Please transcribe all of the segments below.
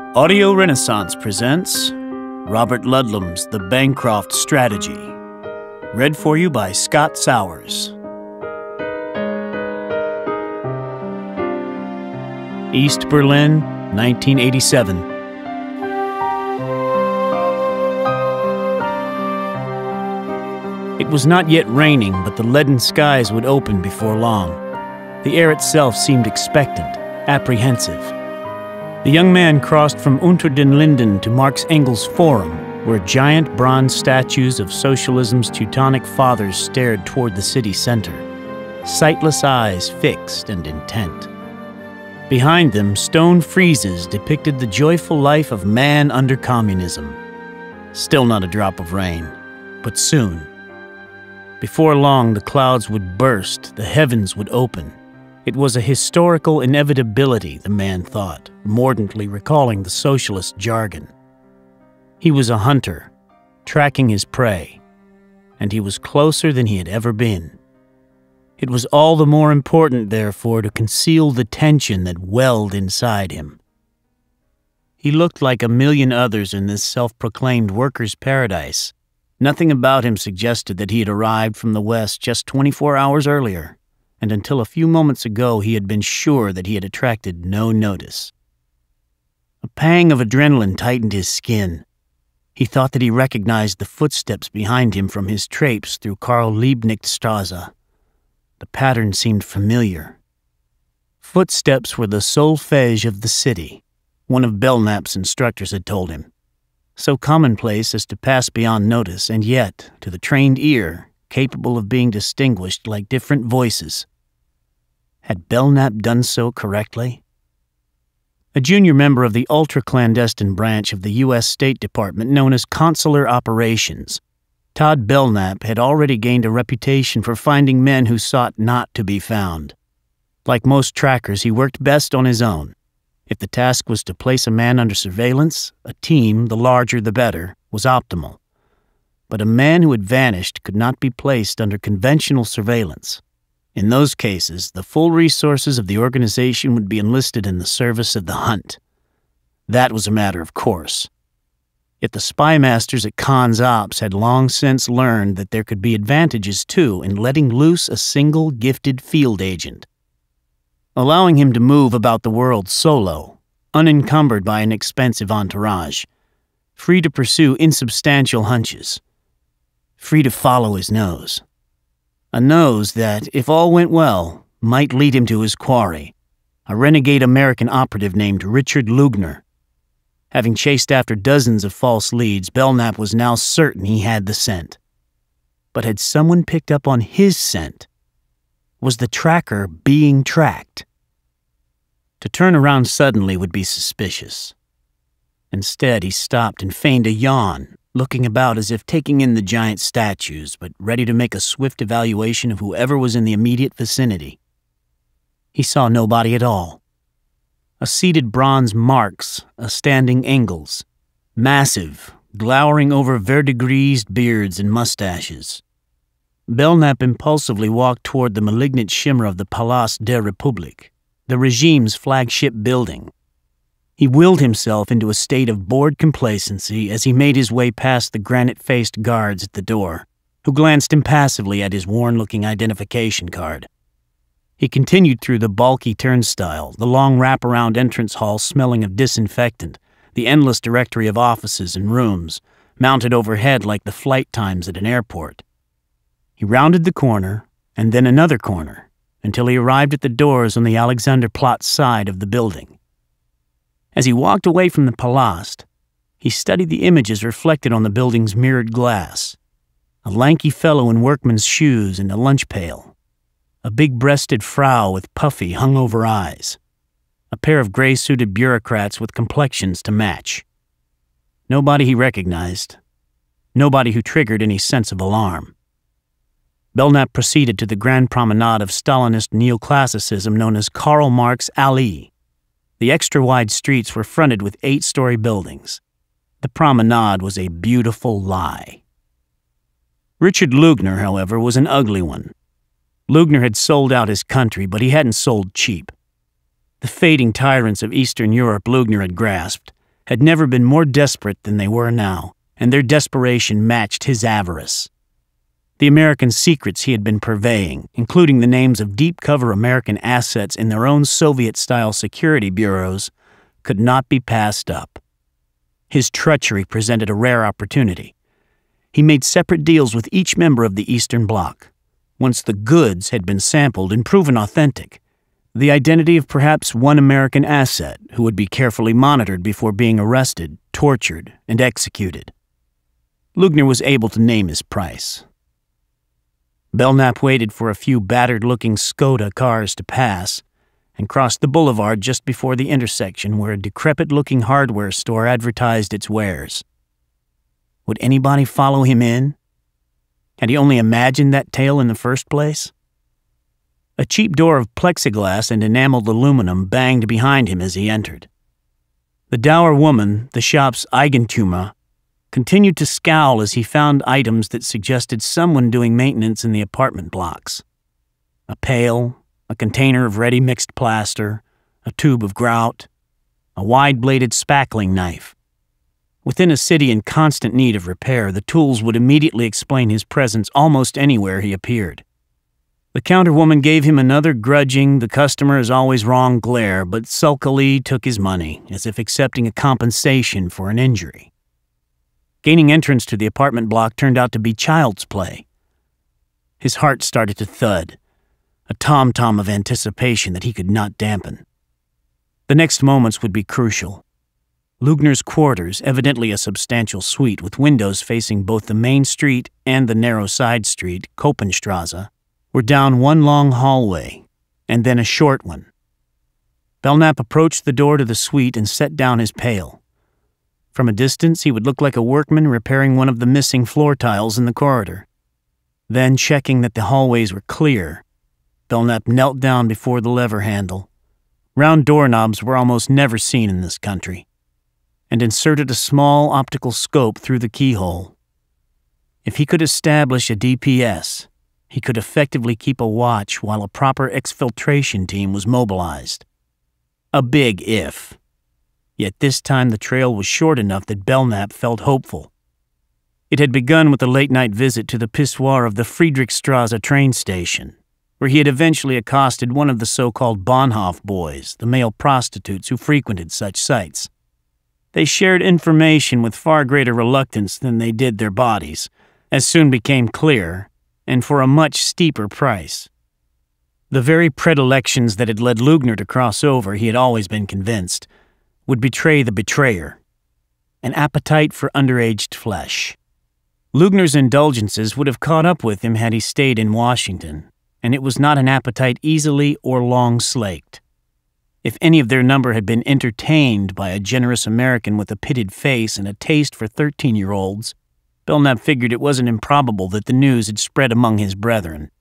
Audio Renaissance presents Robert Ludlum's The Bancroft Strategy. Read for you by Scott Sowers. East Berlin, 1987. It was not yet raining, but the leaden skies would open before long. The air itself seemed expectant, apprehensive. The young man crossed from Unter den Linden to Marx Engels Forum, where giant bronze statues of socialism's Teutonic fathers stared toward the city center, sightless eyes fixed and intent. Behind them, stone friezes depicted the joyful life of man under communism. Still not a drop of rain, but soon. Before long, the clouds would burst, the heavens would open. It was a historical inevitability, the man thought, mordantly recalling the socialist jargon. He was a hunter, tracking his prey, and he was closer than he had ever been. It was all the more important, therefore, to conceal the tension that welled inside him. He looked like a million others in this self-proclaimed workers' paradise. Nothing about him suggested that he had arrived from the West just 24 hours earlier, and until a few moments ago he had been sure that he had attracted no notice. A pang of adrenaline tightened his skin. He thought that he recognized the footsteps behind him from his traipse through Karl-Liebknecht-Straße. The pattern seemed familiar. Footsteps were the solfège of the city, one of Belknap's instructors had told him. So commonplace as to pass beyond notice, and yet, to the trained ear, capable of being distinguished like different voices. Had Belknap done so correctly? A junior member of the ultra-clandestine branch of the U.S. State Department known as Consular Operations, Todd Belknap had already gained a reputation for finding men who sought not to be found. Like most trackers, he worked best on his own. If the task was to place a man under surveillance, a team, the larger the better, was optimal. But a man who had vanished could not be placed under conventional surveillance. In those cases, the full resources of the organization would be enlisted in the service of the hunt. That was a matter of course. Yet the spy masters at Cons Ops had long since learned that there could be advantages, too, in letting loose a single gifted field agent. Allowing him to move about the world solo, unencumbered by an expensive entourage, free to pursue insubstantial hunches, free to follow his nose. A nose that, if all went well, might lead him to his quarry, a renegade American operative named Richard Lugner. Having chased after dozens of false leads, Belknap was now certain he had the scent. But had someone picked up on his scent? Was the tracker being tracked? To turn around suddenly would be suspicious. Instead, he stopped and feigned a yawn, looking about as if taking in the giant statues, but ready to make a swift evaluation of whoever was in the immediate vicinity. He saw nobody at all. A seated bronze Marx, a standing Engels, massive, glowering over verdigrised beards and mustaches. Belknap impulsively walked toward the malignant shimmer of the Place der Republik, the regime's flagship building. He willed himself into a state of bored complacency as he made his way past the granite-faced guards at the door, who glanced impassively at his worn-looking identification card. He continued through the bulky turnstile, the long wraparound entrance hall smelling of disinfectant, the endless directory of offices and rooms, mounted overhead like the flight times at an airport. He rounded the corner, and then another corner, until he arrived at the doors on the Alexanderplatz side of the building. As he walked away from the Palast, he studied the images reflected on the building's mirrored glass. A lanky fellow in workman's shoes and a lunch pail. A big-breasted frau with puffy, hungover eyes. A pair of gray-suited bureaucrats with complexions to match. Nobody he recognized. Nobody who triggered any sense of alarm. Belknap proceeded to the grand promenade of Stalinist neoclassicism known as Karl Marx Alley. The extra-wide streets were fronted with 8-story buildings. The promenade was a beautiful lie. Richard Lugner, however, was an ugly one. Lugner had sold out his country, but he hadn't sold cheap. The fading tyrants of Eastern Europe Lugner had grasped, had never been more desperate than they were now, and their desperation matched his avarice. The American secrets he had been purveying, including the names of deep-cover American assets in their own Soviet-style security bureaus, could not be passed up. His treachery presented a rare opportunity. He made separate deals with each member of the Eastern Bloc. Once the goods had been sampled and proven authentic, the identity of perhaps one American asset who would be carefully monitored before being arrested, tortured, and executed. Lugner was able to name his price. Belknap waited for a few battered-looking Skoda cars to pass and crossed the boulevard just before the intersection where a decrepit-looking hardware store advertised its wares. Would anybody follow him in? Had he only imagined that tale in the first place? A cheap door of plexiglass and enameled aluminum banged behind him as he entered. The dour woman, the shop's Eigentümer, continued to scowl as he found items that suggested someone doing maintenance in the apartment blocks. A pail, a container of ready-mixed plaster, a tube of grout, a wide-bladed spackling knife. Within a city in constant need of repair, the tools would immediately explain his presence almost anywhere he appeared. The counterwoman gave him another grudging, the customer is always wrong glare, but sulkily took his money, as if accepting a compensation for an injury. Gaining entrance to the apartment block turned out to be child's play. His heart started to thud, a tom-tom of anticipation that he could not dampen. The next moments would be crucial. Lugner's quarters, evidently a substantial suite with windows facing both the main street and the narrow side street, Koppenstrasse, were down one long hallway, and then a short one. Belknap approached the door to the suite and set down his pail. From a distance, he would look like a workman repairing one of the missing floor tiles in the corridor. Then, checking that the hallways were clear, Belknap knelt down before the lever handle. Round doorknobs were almost never seen in this country, and inserted a small optical scope through the keyhole. If he could establish a DPS, he could effectively keep a watch while a proper exfiltration team was mobilized. A big if. Yet this time the trail was short enough that Belknap felt hopeful. It had begun with a late-night visit to the pissoir of the Friedrichstrasse train station, where he had eventually accosted one of the so-called Bahnhof boys, the male prostitutes who frequented such sites. They shared information with far greater reluctance than they did their bodies, as soon became clear, and for a much steeper price. The very predilections that had led Lugner to cross over, he had always been convinced, would betray the betrayer. An appetite for underaged flesh. Lugner's indulgences would have caught up with him had he stayed in Washington, and it was not an appetite easily or long slaked. If any of their number had been entertained by a generous American with a pitted face and a taste for 13-year-olds, Belknap figured it wasn't improbable that the news had spread among his brethren.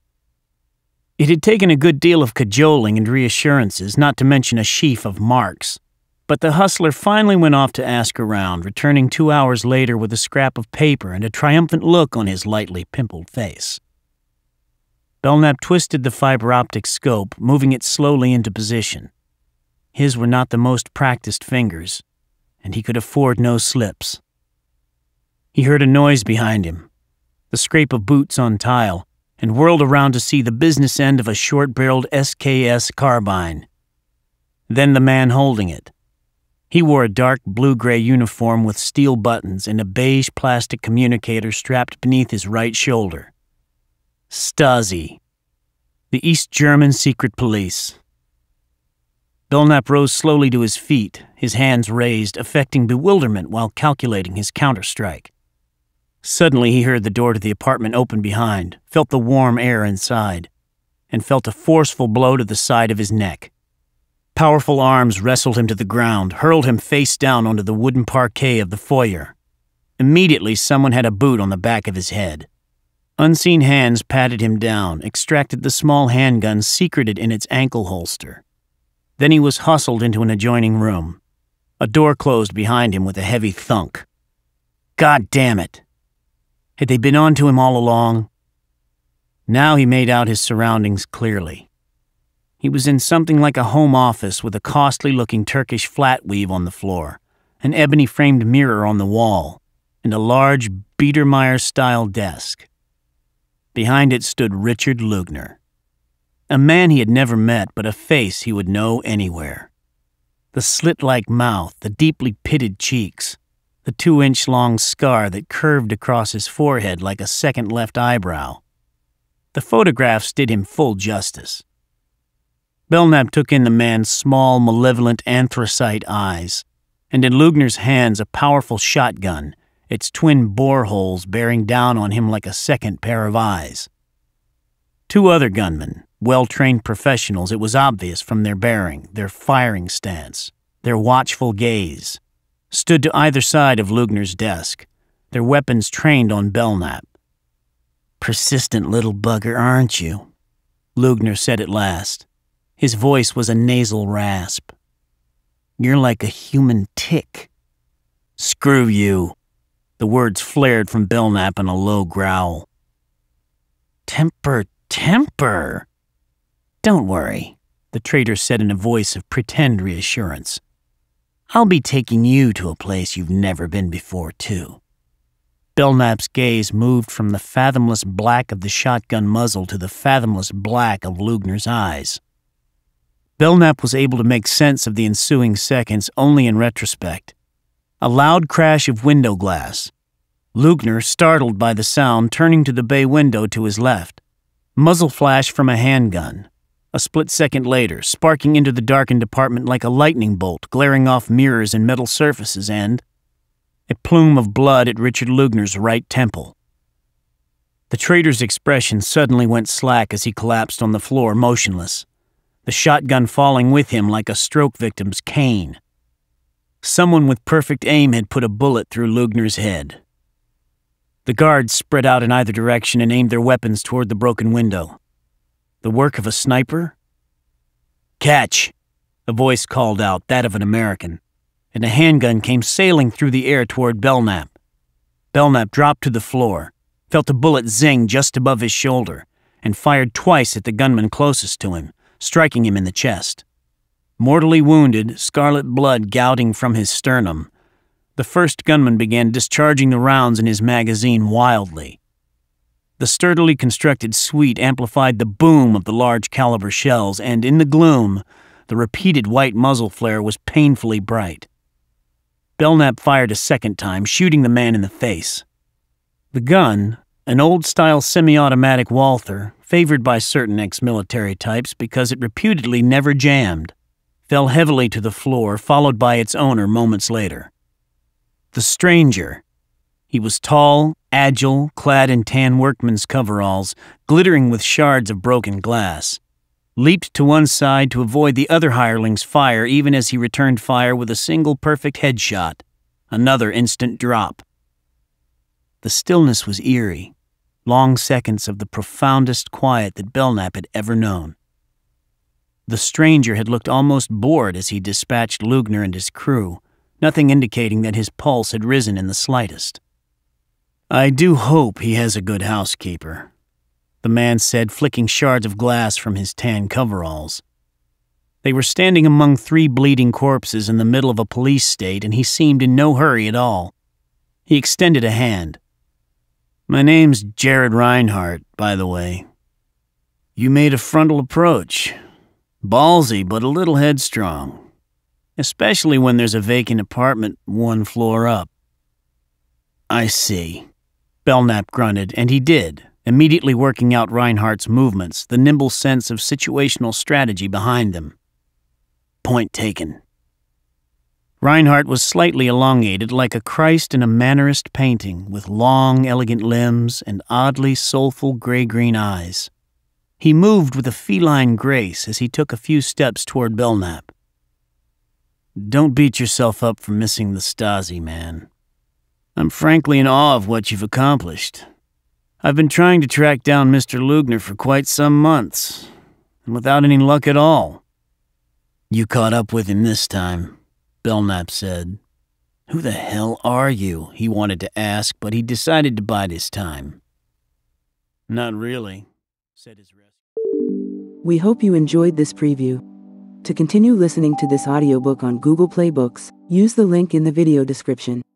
It had taken a good deal of cajoling and reassurances, not to mention a sheaf of marks, but the hustler finally went off to ask around, returning 2 hours later with a scrap of paper and a triumphant look on his lightly pimpled face. Belknap twisted the fiber-optic scope, moving it slowly into position. His were not the most practiced fingers, and he could afford no slips. He heard a noise behind him, the scrape of boots on tile, and whirled around to see the business end of a short-barreled SKS carbine. Then the man holding it. He wore a dark blue-gray uniform with steel buttons and a beige plastic communicator strapped beneath his right shoulder. Stasi, the East German secret police. Belknap rose slowly to his feet, his hands raised, affecting bewilderment while calculating his counterstrike. Suddenly he heard the door to the apartment open behind, felt the warm air inside, and felt a forceful blow to the side of his neck. Powerful arms wrestled him to the ground, hurled him face down onto the wooden parquet of the foyer. Immediately someone had a boot on the back of his head. Unseen hands patted him down, extracted the small handgun secreted in its ankle holster. Then he was hustled into an adjoining room. A door closed behind him with a heavy thunk. God damn it! Had they been on to him all along? Now he made out his surroundings clearly. He was in something like a home office with a costly-looking Turkish flat weave on the floor, an ebony-framed mirror on the wall, and a large Biedermeier-style desk. Behind it stood Richard Lugner, a man he had never met, but a face he would know anywhere. The slit-like mouth, the deeply pitted cheeks, the 2-inch-long scar that curved across his forehead like a second left eyebrow. The photographs did him full justice. Belknap took in the man's small, malevolent anthracite eyes, and in Lugner's hands a powerful shotgun, its twin bore holes bearing down on him like a second pair of eyes. 2 other gunmen, well-trained professionals, it was obvious from their bearing, their firing stance, their watchful gaze, stood to either side of Lugner's desk, their weapons trained on Belknap. "Persistent little bugger, aren't you?" Lugner said at last. His voice was a nasal rasp. "You're like a human tick." "Screw you." The words flared from Belknap in a low growl. Temper. "Don't worry," the traitor said in a voice of pretend reassurance. "I'll be taking you to a place you've never been before, too." Belknap's gaze moved from the fathomless black of the shotgun muzzle to the fathomless black of Lugner's eyes. Belknap was able to make sense of the ensuing seconds only in retrospect. A loud crash of window glass. Lugner, startled by the sound, turning to the bay window to his left. Muzzle flash from a handgun. A split second later, sparking into the darkened apartment like a lightning bolt, glaring off mirrors and metal surfaces, and a plume of blood at Richard Lugner's right temple. The traitor's expression suddenly went slack as he collapsed on the floor, motionless, the shotgun falling with him like a stroke victim's cane. Someone with perfect aim had put a bullet through Lugner's head. The guards spread out in either direction and aimed their weapons toward the broken window. The work of a sniper? "Catch!" a voice called out, that of an American, and a handgun came sailing through the air toward Belknap. Belknap dropped to the floor, felt a bullet zing just above his shoulder, and fired twice at the gunman closest to him, striking him in the chest. Mortally wounded, scarlet blood gouting from his sternum, the first gunman began discharging the rounds in his magazine wildly. The sturdily constructed suite amplified the boom of the large-caliber shells, and in the gloom, the repeated white muzzle flare was painfully bright. Belknap fired a second time, shooting the man in the face. The gun, an old-style semi-automatic Walther, favored by certain ex-military types because it reputedly never jammed, fell heavily to the floor, followed by its owner moments later. The stranger. He was tall, agile, clad in tan workman's coveralls, glittering with shards of broken glass, leaped to one side to avoid the other hireling's fire even as he returned fire with a single perfect headshot, another instant drop. The stillness was eerie, long seconds of the profoundest quiet that Belknap had ever known. The stranger had looked almost bored as he dispatched Lugner and his crew, nothing indicating that his pulse had risen in the slightest. "I do hope he has a good housekeeper," the man said, flicking shards of glass from his tan coveralls. They were standing among 3 bleeding corpses in the middle of a police state, and he seemed in no hurry at all. He extended a hand. "My name's Jared Reinhardt, by the way. You made a frontal approach. Ballsy, but a little headstrong. Especially when there's a vacant apartment 1 floor up." "I see," Belknap grunted, and he did, immediately working out Reinhardt's movements, the nimble sense of situational strategy behind them. "Point taken." Reinhardt was slightly elongated, like a Christ in a Mannerist painting, with long, elegant limbs and oddly soulful gray-green eyes. He moved with a feline grace as he took a few steps toward Belknap. "Don't beat yourself up for missing the Stasi, man. I'm frankly in awe of what you've accomplished. I've been trying to track down Mr. Lugner for quite some months, and without any luck at all." "You caught up with him this time," Belknap said. "Who the hell are you?" he wanted to ask, but he decided to bide his time. "Not really," said his rescuer. We hope you enjoyed this preview. To continue listening to this audiobook on Google Play Books, use the link in the video description.